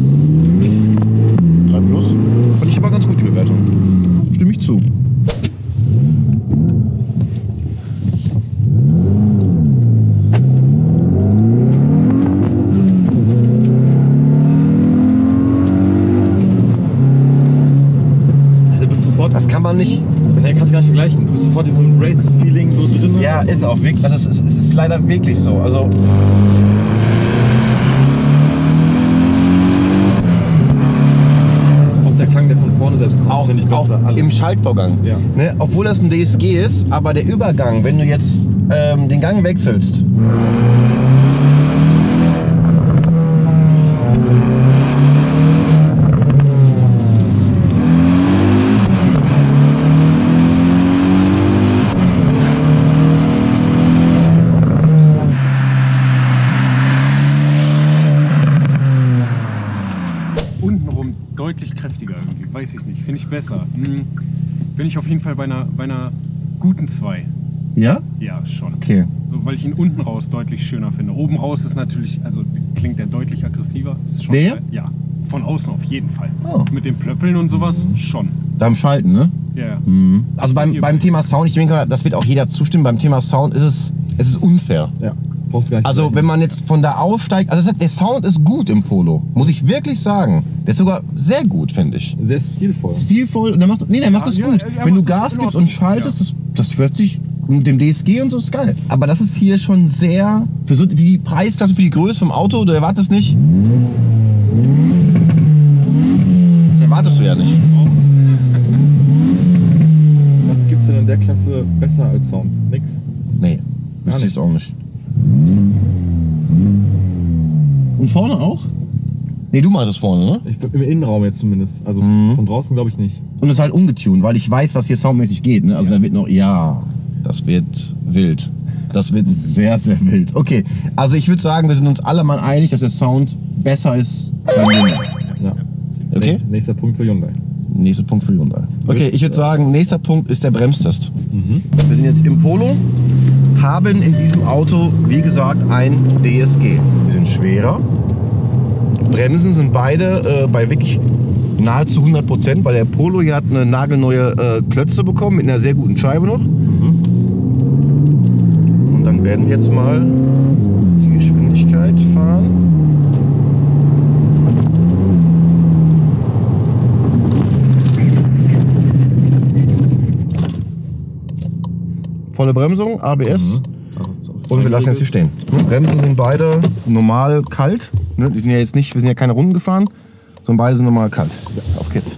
Ja. 3+. Fand ich aber ganz gut, die Bewertung. Stimme ich zu. Du bist sofort. Das kann man nicht Nee, kannst du gar nicht vergleichen. Du bist sofort in diesem Race-Feeling so drin. Ja, ist auch wirklich. Also es ist leider wirklich so. Also auch der Klang, der von vorne selbst kommt, finde ich besser. auch im Schaltvorgang. Ja. Ne? Obwohl das ein DSG ist, aber der Übergang, wenn du jetzt den Gang wechselst. Untenrum deutlich kräftiger irgendwie, weiß ich nicht, finde ich besser. Bin ich auf jeden Fall bei einer guten 2. Ja? Ja, schon. Okay. So, weil ich ihn unten raus deutlich schöner finde. Oben raus ist natürlich, also klingt der deutlich aggressiver. Ist schon, Der? Ja, von außen auf jeden Fall. Oh. Mit den Plöppeln und sowas schon. Beim Schalten, ne? Ja, ja. Also beim Thema Sound, ich denke, das wird auch jeder zustimmen, beim Thema Sound ist es unfair. Ja, brauchst du gar nicht. Also wenn man jetzt von da aufsteigt, also der Sound ist gut im Polo, muss ich wirklich sagen. Der ist sogar sehr gut, finde ich. Sehr stilvoll. Stilvoll und der macht das ja, gut. er Wenn du macht das Gas in gibst Ordnung. und schaltest, das hört sich mit dem DSG und so ist geil. Aber das ist hier schon sehr, für so wie die Preisklasse, für die Größe vom Auto, du erwartest nicht. Das erwartest du ja nicht. Was gibt's denn in der Klasse besser als Sound? Nix. Nee, Gar wüsste ich nichts. auch nicht. Und vorne auch? Nee, du meintest vorne, ne? Im Innenraum jetzt zumindest. Also von draußen glaube ich nicht. Und es ist halt ungetuned, weil ich weiß, was hier soundmäßig geht. Ne? Also da wird noch, das wird wild. Das wird sehr, sehr wild. Okay, also ich würde sagen, wir sind uns alle mal einig, dass der Sound besser ist beim Hyundai. Ja. Okay. Nächster Punkt für Hyundai. Nächster Punkt für Hyundai. Okay, ich würde sagen, nächster Punkt ist der Bremstest. Wir sind jetzt im Polo, haben in diesem Auto, wie gesagt, ein DSG. Wir sind schwerer. Bremsen sind beide bei wirklich nahezu 100%, weil der Polo hier hat eine nagelneue Klötze bekommen mit einer sehr guten Scheibe noch. Und dann werden wir jetzt mal die Geschwindigkeit fahren. Volle Bremsung, ABS. Und wir lassen jetzt hier stehen. Bremsen sind beide normal kalt. Ne? Die sind ja jetzt nicht, wir sind ja keine Runden gefahren, sondern beide sind normal kalt. Ja, auf geht's.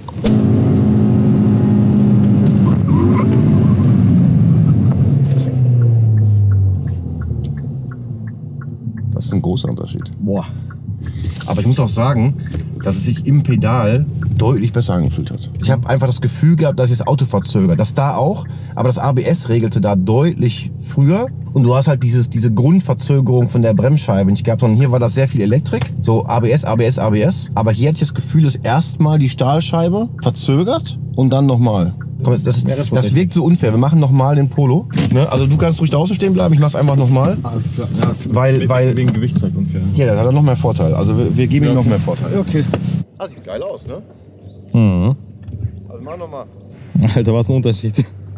Das ist ein großer Unterschied. Boah. Aber ich muss auch sagen, dass es sich im Pedal deutlich besser angefühlt hat. Ich habe einfach das Gefühl gehabt, dass sich das Auto verzögert. Das da auch, aber das ABS regelte da deutlich früher. Und du hast halt diese Grundverzögerung von der Bremsscheibe nicht gehabt, sondern hier war das sehr viel Elektrik. So ABS, ABS, ABS. Aber hier hatte ich das Gefühl, dass erstmal die Stahlscheibe verzögert und dann nochmal. Komm, das wirkt so unfair. Wir machen nochmal den Polo. Ne? Also du kannst ruhig draußen stehen bleiben, ich mach's einfach nochmal. Alles klar. Ja, Weil wegen Gewicht vielleicht unfair. ja, das hat er noch mehr Vorteil. Also wir geben ihm noch mehr Vorteil. Ja, okay. Das sieht geil aus, ne? Also mach nochmal. Alter, was ein Unterschied.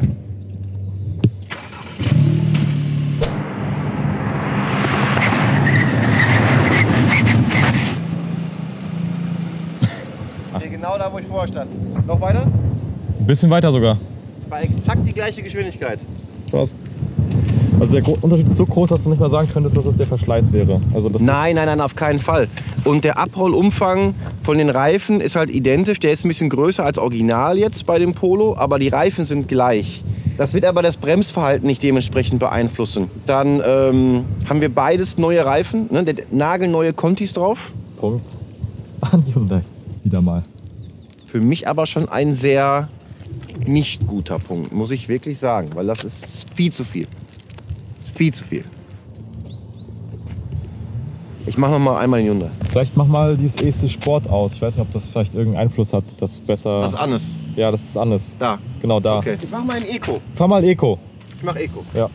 Hier genau da, wo ich vorher stand. Noch weiter? Ein bisschen weiter sogar. War exakt die gleiche Geschwindigkeit. Krass. Also der Unterschied ist so groß, dass du nicht mal sagen könntest, dass das der Verschleiß wäre. Also das Nein, auf keinen Fall. Und der Abrollumfang von den Reifen ist halt identisch. Der ist ein bisschen größer als original jetzt bei dem Polo, aber die Reifen sind gleich. Das wird aber das Bremsverhalten nicht dementsprechend beeinflussen. Dann haben wir beides neue Reifen, ne? Der nagelneue Contis drauf. Punkt an Hyundai. Wieder mal. Für mich aber schon ein sehr nicht guter Punkt, muss ich wirklich sagen, weil das ist viel zu viel. Viel zu viel. Ich mache noch mal einmal den Hyundai. Vielleicht mach mal dieses EC Sport aus. Ich weiß nicht, ob das vielleicht irgendeinen Einfluss hat, dass besser... Was anderes. Ja, das ist anders. Da. Genau da. Okay. Ich mach mal einen Eco. Fahr mal Eco. Ich mach Eco. Ja.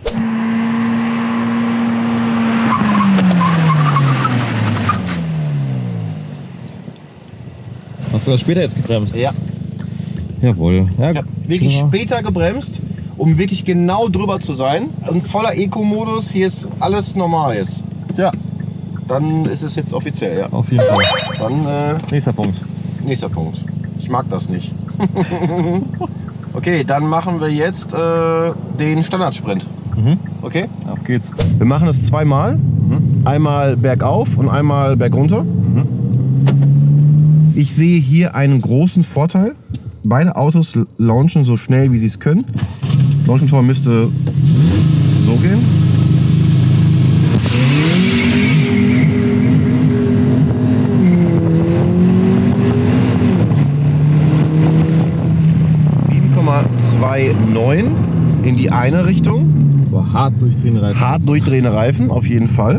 Hast du das später jetzt gebremst? Ja. Jawohl. Ja, Ich habe wirklich später gebremst, um wirklich genau drüber zu sein. Ein voller Eco-Modus. Hier ist alles normal jetzt. Tja, Dann ist es jetzt offiziell, ja. auf jeden Fall. Dann Nächster Punkt. nächster Punkt. Ich mag das nicht. Okay, dann machen wir jetzt den Standardsprint. Okay? Auf geht's. Wir machen es zweimal. Einmal bergauf und einmal bergunter. Ich sehe hier einen großen Vorteil. Beide Autos launchen so schnell, wie sie es können. Launch Control müsste so gehen. In die eine Richtung. Boah, hart durchdrehende Reifen. Hart durchdrehende Reifen, auf jeden Fall.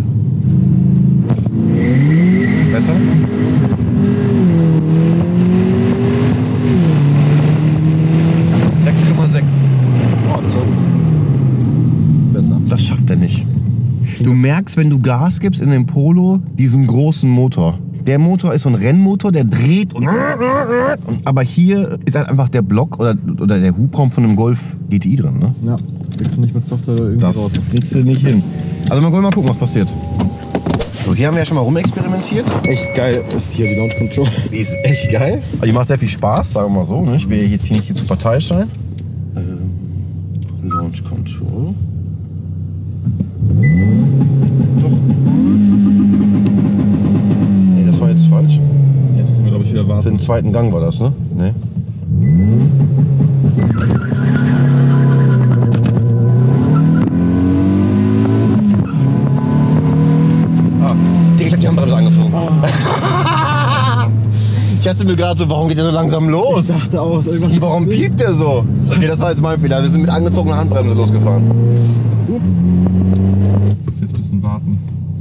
Besser. Oh, das war gut. Besser. Das schafft er nicht. Du merkst, wenn du Gas gibst in dem Polo, diesen großen Motor. Der Motor ist so ein Rennmotor, der dreht aber hier ist halt einfach der Block oder der Hubraum von einem Golf GTI drin. Ne? Ja, das kriegst du nicht mit Software irgendwie raus. Das kriegst du nicht hin. Also wir wollen mal gucken, was passiert. So, hier haben wir ja schon mal rumexperimentiert. Echt geil ist hier die Launch Control. Die ist echt geil. Also die macht sehr viel Spaß, sagen wir mal so. Ne? Ich will jetzt hier nicht zu parteiisch sein. Launch Control. Doch. Nee, das war jetzt falsch. Jetzt müssen wir, glaube ich, wieder warten. Für den zweiten Gang war das, ne? Nee. Ich hab die Handbremse angeflogen. Ich dachte mir gerade so, warum geht der so langsam los? Ich dachte auch, irgendwas. Warum piept der so? Okay, das war jetzt mein Fehler. Wir sind mit angezogener Handbremse losgefahren. Ups. Muss jetzt ein bisschen warten.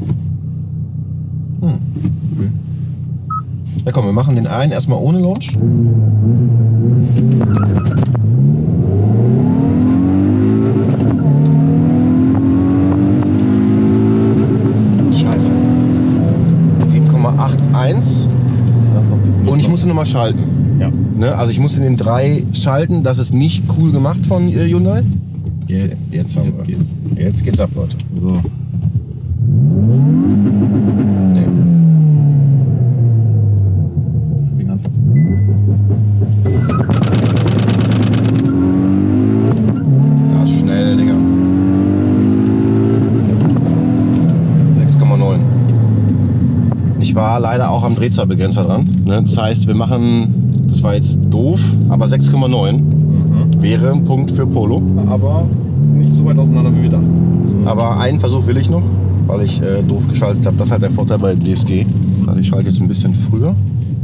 Okay. Ja komm, wir machen den einen erstmal ohne Launch. Scheiße. 7,81. Das ist noch ein bisschen. Und ich musste nochmal schalten. Ja. Ne? Also ich musste den 3 schalten. Das ist nicht cool gemacht von Hyundai. Jetzt geht's. Jetzt geht's ab, Leute. So. Nee. Fing an. Das ist schnell, Digga. 6,9. Ich war leider auch am Drehzahlbegrenzer dran. Ne? Das heißt, wir machen, das war jetzt doof, aber 6,9 wäre ein Punkt für Polo. Aber nicht so weit auseinander, wie wir dachten. Aber einen Versuch will ich noch, weil ich doof geschaltet habe. Das ist halt der Vorteil bei DSG. Also ich schalte jetzt ein bisschen früher.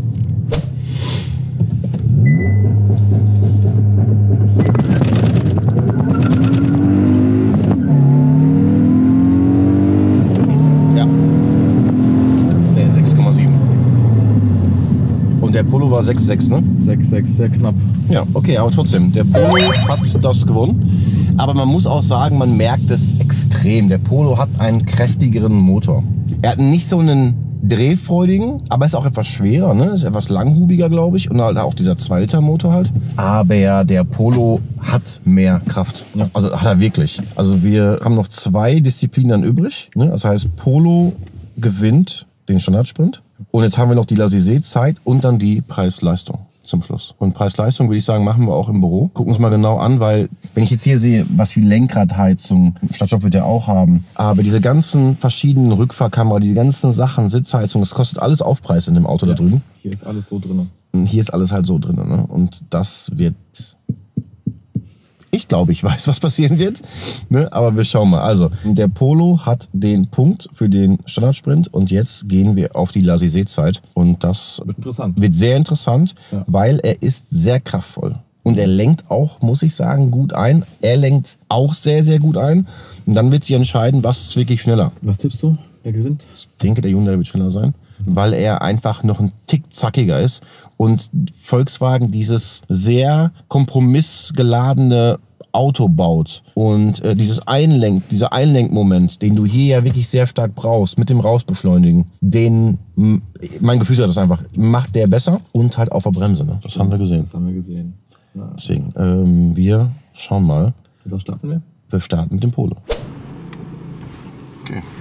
Ja. Nee, 6,7. Und der Polo war 6,6, ne? 6,6, sehr knapp. Ja, okay, aber trotzdem, der Polo hat das gewonnen. Aber man muss auch sagen, man merkt es extrem. Der Polo hat einen kräftigeren Motor. Er hat nicht so einen drehfreudigen, aber ist auch etwas schwerer, ne? Ist etwas langhubiger, glaube ich. Und halt auch dieser 2-Liter-Motor halt. Aber der Polo hat mehr Kraft. Ja. Also hat er wirklich. Also wir haben noch 2 Disziplinen dann übrig. Ne? Das heißt, Polo gewinnt den Standardsprint. Und jetzt haben wir noch die Lassisee-Zeit und dann die Preis-Leistung zum Schluss. Und Preis-Leistung, würde ich sagen, machen wir auch im Büro. Gucken uns mal genau an, weil wenn ich jetzt hier sehe, was wie Lenkradheizung, Stadtshop wird der auch haben, aber diese ganzen verschiedenen Rückfahrkamera, diese ganzen Sachen, Sitzheizung, das kostet alles Aufpreis in dem Auto da drüben. Hier ist alles so drin. Und hier ist alles halt so drin. Ne? Und das wird... Ich glaube, ich weiß, was passieren wird. Ne? Aber wir schauen mal. Also, der Polo hat den Punkt für den Standardsprint und jetzt gehen wir auf die Lassisee-Zeit. Und das Wird interessant. wird sehr interessant, Ja. weil er ist sehr kraftvoll. Und er lenkt auch, muss ich sagen, gut ein. Er lenkt auch sehr, sehr gut ein. Und dann wird sich entscheiden, was ist wirklich schneller. Was tippst du? Wer gewinnt? Ich denke, der Hyundai wird schneller sein, weil er einfach noch ein Tick zackiger ist und Volkswagen dieses sehr kompromissgeladene Auto baut und dieser Einlenkmoment, den du hier ja wirklich sehr stark brauchst, mit dem Rausbeschleunigen, mein Gefühl sagt das einfach, macht der besser und halt auf der Bremse. Ne? Das haben wir gesehen. Das haben wir gesehen. Na, Deswegen, wir schauen mal. was starten wir? Wir starten mit dem Polo. Okay.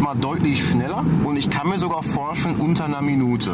mal deutlich schneller und ich kann mir sogar vorstellen, unter einer Minute.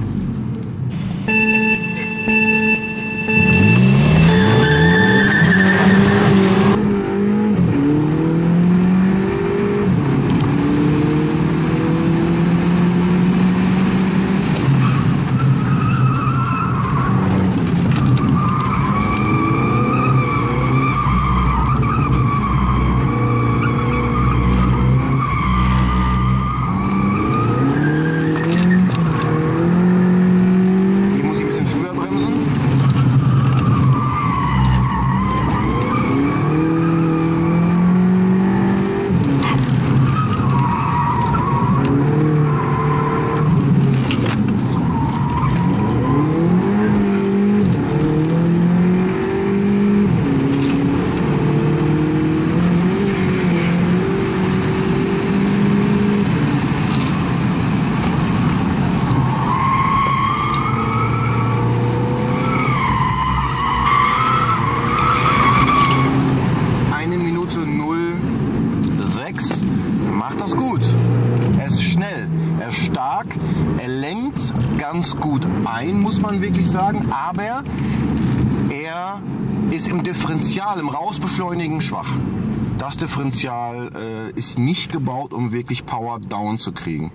Macht das gut. Er ist schnell, er ist stark, er lenkt ganz gut ein, muss man wirklich sagen, aber er ist im Differential, im Rausbeschleunigen schwach. Das Differential ist nicht gebaut, um wirklich Power down zu kriegen.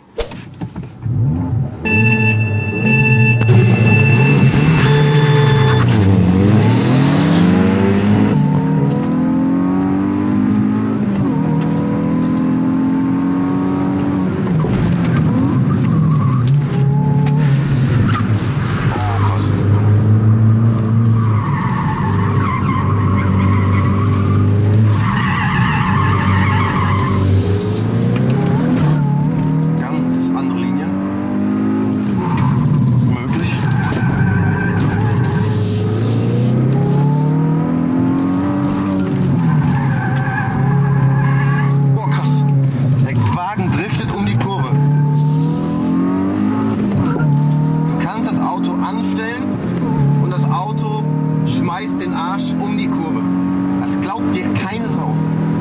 Den Arsch um die Kurve. Das glaubt dir keine Sau.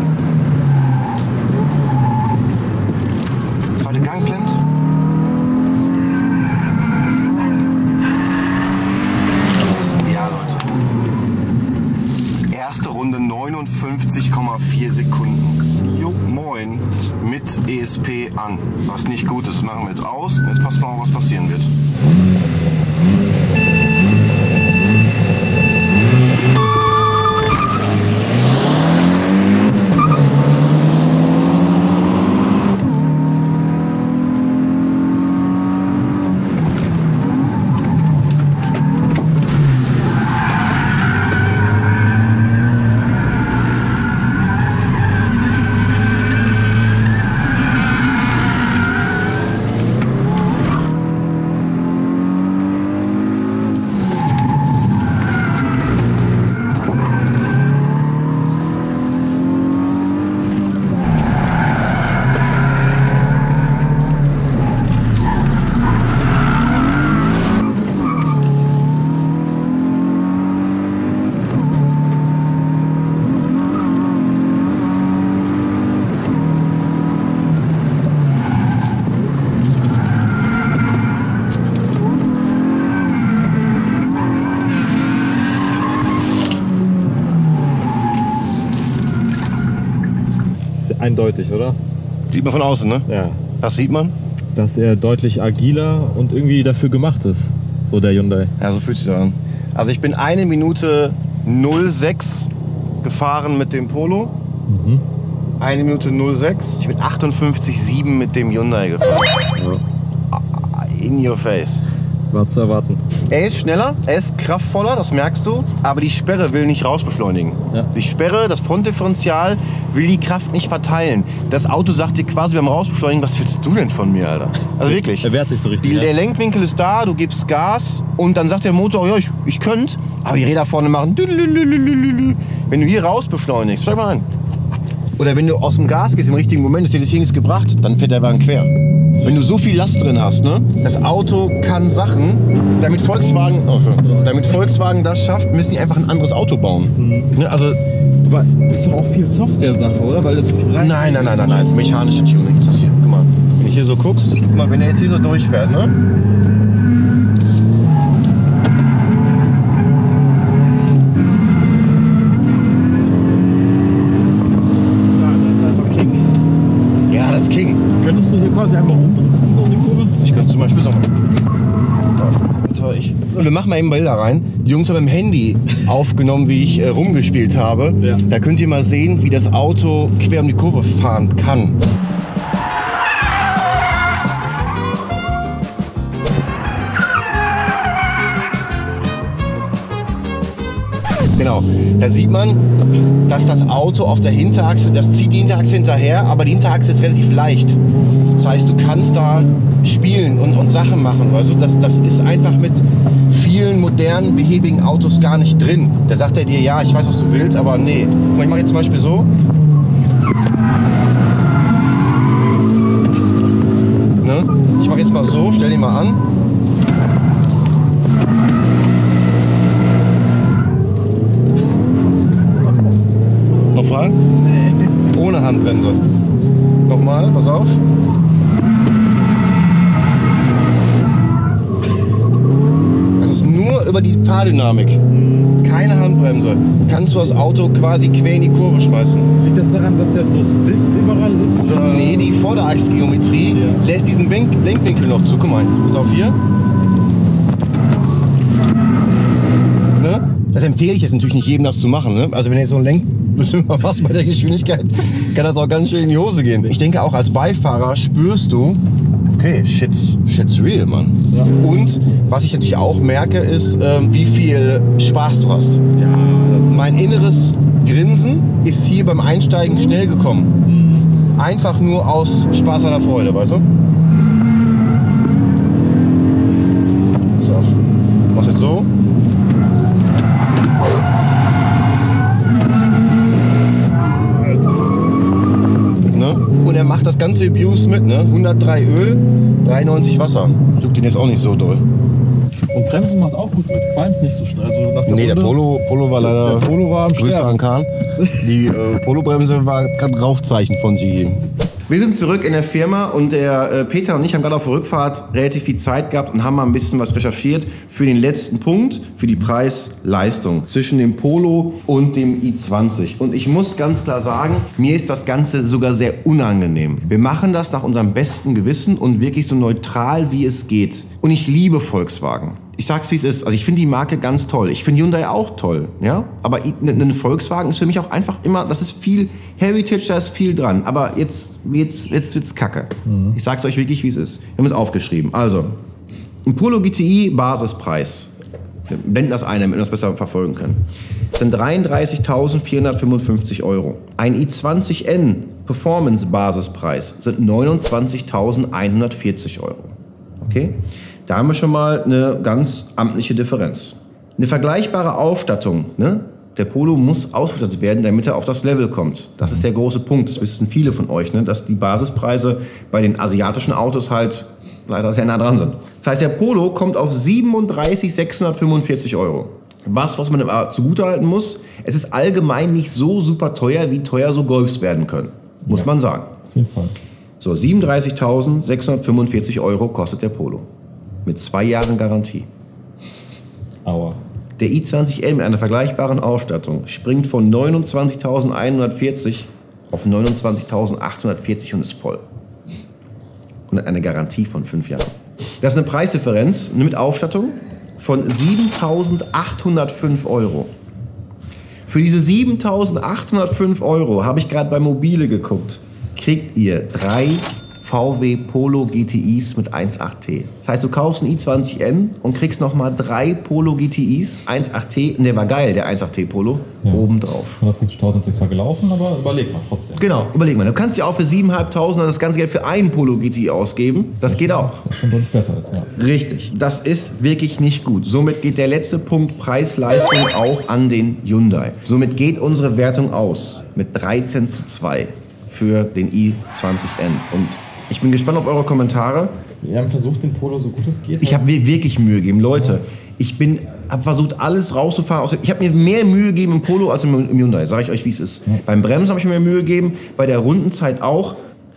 Zweite Gang klemmt. Ja, Leute. Erste Runde 59,4 Sekunden. Jo, moin. Mit ESP an. Was nicht gut ist, machen wir jetzt aus. Jetzt passt mal auf, was passieren wird. Eindeutig, oder? Sieht man von außen, ne? Ja. Was sieht man? Dass er deutlich agiler und irgendwie dafür gemacht ist. So der Hyundai. Ja, so fühlt sich an. Also ich bin 1 Minute 06 gefahren mit dem Polo. 1 Minute 06. Ich bin 58,7 mit dem Hyundai gefahren. Ja. In your face. War zu erwarten. Er ist schneller, er ist kraftvoller, das merkst du, aber die Sperre will nicht rausbeschleunigen. Ja. Die Sperre, das Frontdifferential will die Kraft nicht verteilen. Das Auto sagt dir quasi beim Rausbeschleunigen, was willst du denn von mir, Alter? Also wirklich. Er wehrt sich so richtig. Der Lenkwinkel ist da, du gibst Gas und dann sagt der Motor, ja, ich könnte, aber die Räder vorne machen. Wenn du hier rausbeschleunigst, schau mal an. Oder wenn du aus dem Gas gehst im richtigen Moment, ist dir das nichts gebracht, dann fährt der Wagen quer. Wenn du so viel Last drin hast, ne? Das Auto kann Sachen, damit Volkswagen das schafft, müssen die einfach ein anderes Auto bauen. Ne? Also Aber ist doch auch viel Software-Sache, oder? Weil das so viel rein. Nein. Mechanische Tuning ist das hier. Guck mal, wenn ich hier so guckst, guck mal, wenn er jetzt hier so durchfährt, ne? Ja, das ist King. Könntest du hier quasi einmal rumdrücken, so in die Kurve? Ich könnte zum Beispiel so machen. Das war ich. Und wir machen mal eben Bilder rein. Die Jungs haben mit dem Handy aufgenommen, wie ich rumgespielt habe. Ja. Da könnt ihr mal sehen, wie das Auto quer um die Kurve fahren kann. Genau, da sieht man, dass das Auto auf der Hinterachse, das zieht die Hinterachse hinterher, aber die Hinterachse ist relativ leicht. Das heißt, du kannst da spielen und Sachen machen. Also das ist einfach mit vielen modernen, behäbigen Autos gar nicht drin. Da sagt er dir, ja, ich weiß, was du willst, aber nee. Ich mache jetzt zum Beispiel so. Ne? Ich mache jetzt mal so, stell den mal an. Noch Fragen? Nee. Ohne Handbremse. Nochmal, pass auf. Das ist nur über die Fahrdynamik. Keine Handbremse. Kannst du das Auto quasi quer in die Kurve schmeißen. Liegt das daran, dass der so stiff überall ist? Oder? Nee, die Vorderachsgeometrie lässt diesen Lenkwinkel noch zu. Guck mal, pass auf hier. Ne? Das empfehle ich jetzt natürlich nicht jedem, das zu machen. Ne? Also wenn ihr so ein Lenkmanöver machst bei der Geschwindigkeit, kann das auch ganz schön in die Hose gehen. Ich denke auch als Beifahrer spürst du, okay, shit's real, Mann. Ja. Und was ich natürlich auch merke, ist, wie viel Spaß du hast. Ja, das ist mein inneres Grinsen ist hier beim Einsteigen schnell gekommen. Einfach nur aus Spaß an der Freude, weißt du? So, machst jetzt so. Und er macht das ganze Abuse mit, ne? 103 Öl, 93 Wasser. Juckt ihn jetzt auch nicht so doll. Und Bremsen macht auch gut mit, qualmt nicht so schnell. Also nach der der Polo war leider. Der Polo war am Grüße Sterben. an Kahn. Die Polo-Bremse war gerade Rauchzeichen von sie. Wir sind zurück in der Firma und der Peter und ich haben gerade auf der Rückfahrt relativ viel Zeit gehabt und haben mal ein bisschen was recherchiert für den letzten Punkt, für die Preis-Leistung zwischen dem Polo und dem i20. Und ich muss ganz klar sagen, mir ist das Ganze sogar sehr unangenehm. Wir machen das nach unserem besten Gewissen und wirklich so neutral wie es geht. Und ich liebe Volkswagen. Ich sag's wie es ist. Also ich finde die Marke ganz toll. Ich finde Hyundai auch toll, ja. Aber ein Volkswagen ist für mich auch einfach immer, das ist viel Heritage, da ist viel dran. Aber jetzt wird's kacke. Ich sag's euch wirklich, wie es ist. Wir haben es aufgeschrieben. Also, ein Polo GTI Basispreis. Wir blenden das ein, damit wir das besser verfolgen können. Das sind 33.455 €. Ein i20N Performance Basispreis sind 29.140 €. Okay? Da haben wir schon mal eine ganz amtliche Differenz. Eine vergleichbare Ausstattung, ne? Der Polo muss ausgestattet werden, damit er auf das Level kommt. Das ist der große Punkt, das wissen viele von euch, ne? Dass die Basispreise bei den asiatischen Autos halt leider sehr nah dran sind. Das heißt, der Polo kommt auf 37.645 €. Was man aber zugutehalten muss, es ist allgemein nicht so super teuer, wie teuer so Golfs werden können. Muss man sagen. Auf jeden Fall. So, 37.645 € kostet der Polo. Mit 2 Jahren Garantie. Aua. Der i20N mit einer vergleichbaren Ausstattung springt von 29.140 auf 29.840 und ist voll. Und hat eine Garantie von 5 Jahren. Das ist eine Preisdifferenz mit Ausstattung von 7.805 €. Für diese 7.805 € habe ich gerade bei Mobile geguckt. Kriegt ihr 3 VW Polo GTIs mit 1.8T. Das heißt, du kaufst einen i20N und kriegst nochmal 3 Polo GTIs 1.8T. Und der war geil, der 1.8T Polo, obendrauf. 150.000 ist zwar gelaufen, aber überleg mal trotzdem. Genau, überleg mal. Du kannst ja auch für 7.500 das ganze Geld für einen Polo GTI ausgeben. Das geht auch. Was schon deutlich besser ist, ja. Richtig. Das ist wirklich nicht gut. Somit geht der letzte Punkt Preis-Leistung auch an den Hyundai. Somit geht unsere Wertung aus mit 13:2 für den i20N. Und ich bin gespannt auf eure Kommentare. Wir haben versucht, den Polo so gut es geht. Ich habe mir wirklich Mühe gegeben. Leute, Ich habe versucht, alles rauszufahren. Ich habe mir mehr Mühe gegeben im Polo als im Hyundai. Sage ich euch, wie es ist. Ja. Beim Bremsen habe ich mir mehr Mühe gegeben. Bei der Rundenzeit auch.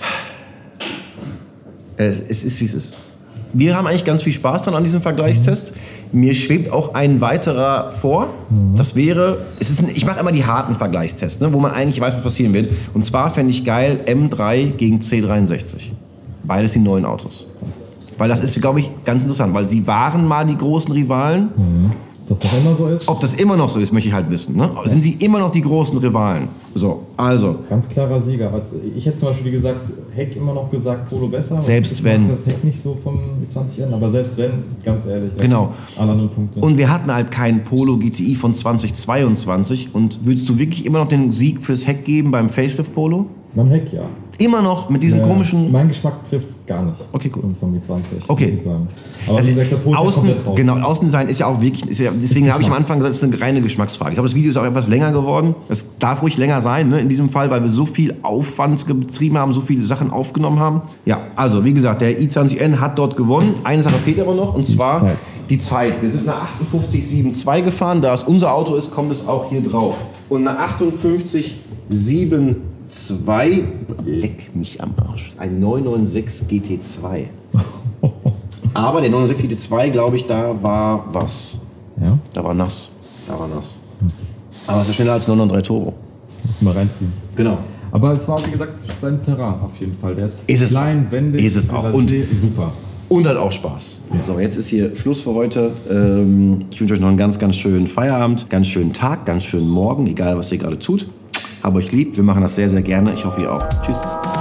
Es ist, wie es ist. Wir haben eigentlich ganz viel Spaß dran an diesem Vergleichstest. Mir schwebt auch ein weiterer vor. Das wäre, ich mache immer die harten Vergleichstests, ne, wo man eigentlich weiß, was passieren wird. Und zwar fände ich geil M3 gegen C63. Beides die neuen Autos. Weil das ist, glaube ich, ganz interessant, weil sie waren mal die großen Rivalen. Ob das noch immer so ist? Ob das immer noch so ist, möchte ich halt wissen. Ne? Sind sie immer noch die großen Rivalen? So, also. Ganz klarer Sieger. Ich hätte zum Beispiel, wie gesagt, Heck immer noch gesagt, Polo besser. Selbst wenn. Das Heck nicht so vom 20N, aber selbst wenn, ganz ehrlich. Genau. Alle 0 Punkte. Und wir hatten halt keinen Polo GTI von 2022. Und würdest du wirklich immer noch den Sieg fürs Heck geben beim Facelift Polo? Beim Heck, ja. Immer noch mit diesen komischen... Mein Geschmack trifft es gar nicht. Okay, gut. Vom G20, okay. muss ich sagen. Aber wie gesagt, das holt Außen, ja komplett raus. Genau, Außendesign ist ja auch wirklich... deswegen habe ich am Anfang gesagt, es ist eine reine Geschmacksfrage. Ich glaube, das Video ist auch etwas länger geworden. Es darf ruhig länger sein, ne, in diesem Fall, weil wir so viel Aufwand betrieben haben, so viele Sachen aufgenommen haben. Ja, also wie gesagt, der i20N hat dort gewonnen. Eine Sache fehlt aber noch, und zwar die Zeit. Wir sind eine 58,72 gefahren. Da es unser Auto ist, kommt es auch hier drauf. Und eine 58,72... leck mich am Arsch. Ein 996 GT2. Aber der 996 GT2, glaube ich, da war was. Ja? Da war nass. Aber es ist schneller als 993 Turbo. Muss mal reinziehen. Genau. Aber es war, wie gesagt, sein Terrain auf jeden Fall. Der ist es klein, wendig. Ist es auch. Und super. Und halt auch Spaß. Ja. So, jetzt ist hier Schluss für heute. Ich wünsche euch noch einen ganz, ganz schönen Feierabend, ganz schönen Tag, ganz schönen Morgen, egal was ihr gerade tut. Hab euch lieb, wir machen das sehr, sehr gerne. Ich hoffe, ihr auch. Tschüss.